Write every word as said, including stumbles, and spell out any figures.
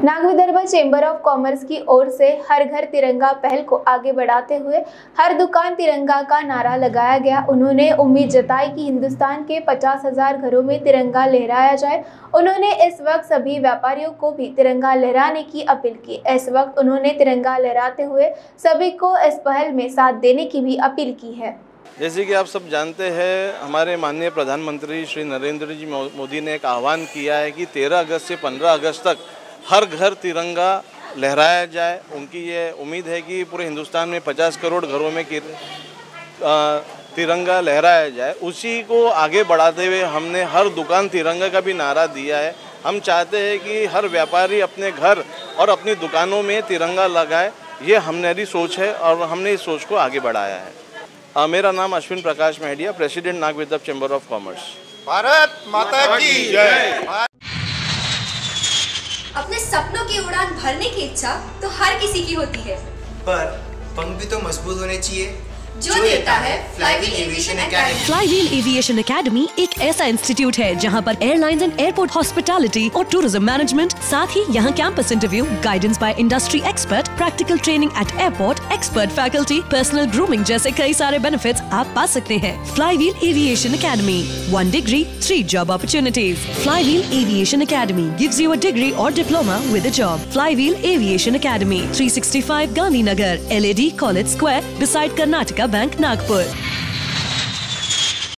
नागविदर्भा chamber of commerce की ओर से हर घर तिरंगा पहल को आगे बढ़ाते हुए हर दुकान तिरंगा का नारा लगाया गया। उन्होंने उम्मीद जताई कि हिंदुस्तान के पचास हजार घरों में तिरंगा लहराया जाए। उन्होंने इस वक्त सभी व्यापारियों को भी तिरंगा लहराने की अपील की। इस वक्त उन्होंने तिरंगा लहराते हुए सभी को इस पहल में साथ देने की भी अपील की है। जैसे कि आप सब जानते हैं, हमारे माननीय प्रधानमंत्री श्री नरेंद्र जी मोदी ने एक आह्वान किया है कि तेरह अगस्त से पंद्रह अगस्त तक हर घर तिरंगा लहराया जाए। उनकी ये उम्मीद है कि पूरे हिंदुस्तान में पचास करोड़ घरों में तिरंगा लहराया जाए। उसी को आगे बढ़ाते हुए हमने हर दुकान तिरंगा का भी नारा दिया है। हम चाहते हैं कि हर व्यापारी अपने घर और अपनी दुकानों में तिरंगा लगाए। ये हमारी सोच है और हमने इस सोच को आगे बढ़ाया है। आ, मेरा नाम Ashwin Prakash Mehadia, president Nagvidarbha chamber of commerce. Bharat Mata की जय। अपने सपनों की उड़ान भरने की इच्छा तो हर किसी की होती है, पर पंख भी तो मजबूत होने चाहिए, जो देता है flywheel aviation academy. Flywheel aviation academy एक ऐसा इंस्टीट्यूट है जहां पर एयरलाइंस एंड एयरपोर्ट हॉस्पिटैलिटी और टूरिज्म मैनेजमेंट, साथ ही यहां campus interview, guidance by industry expert, practical training at airport, expert faculty, personal grooming जैसे कई सारे बेनिफिट्स आप पा सकते हैं। Flywheel aviation academy, one degree three job opportunities. Flywheel aviation academy gives you a degree और diploma with a job. Flywheel aviation academy, three sixty five Gandhinagar, L A D college square, beside Karnataka bank, Nagpur.